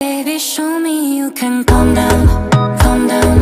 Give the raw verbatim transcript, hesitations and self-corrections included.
Baby, show me you can calm down, calm down.